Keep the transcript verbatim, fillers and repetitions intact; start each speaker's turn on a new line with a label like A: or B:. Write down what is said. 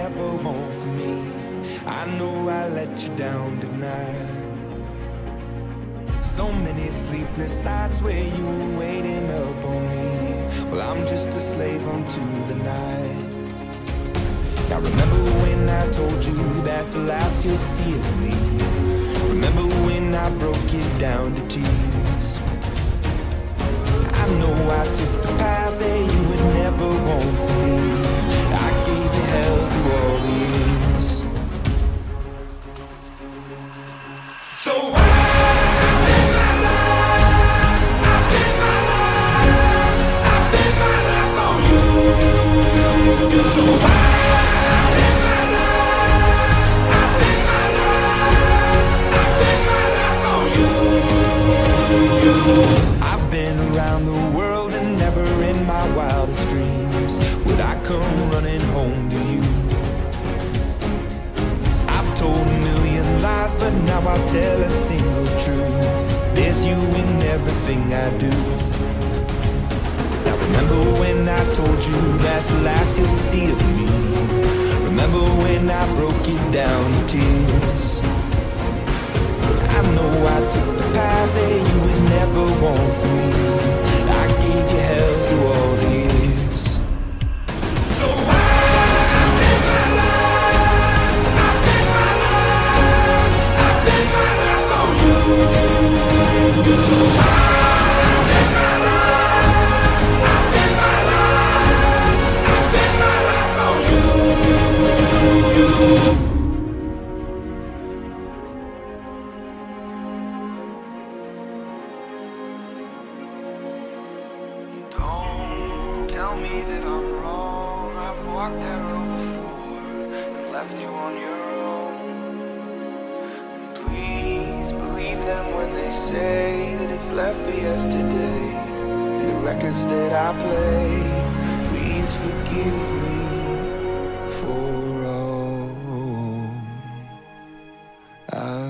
A: never want for me. I know I let you down tonight. So many sleepless nights where you were waiting up on me. Well, I'm just a slave unto the night. Now remember when I told you that's the last you'll see of me. Remember when I broke it down to tears. I know I took the path that you would never want for me. I gave you hell through all the years. So why? So why I live my life, I live my life, I live my life on you. I've been around the world and never in my wildest dreams would I come running home to you. I've told a million lies, but now I'll tell a single truth. There's you in everything I do. Remember when I told you that's the last you'll see of me. Remember when I broke it down to tears. I know I took the path that you would never want for me. I gave you hell through all the years. So why I live my life, I live my life, I live my life on you. So why I live my life. Don't tell me that I'm wrong. I've walked that road before and left you on your own. And please believe them when they say that it's left for yesterday. And the records that I play, please forgive me for all I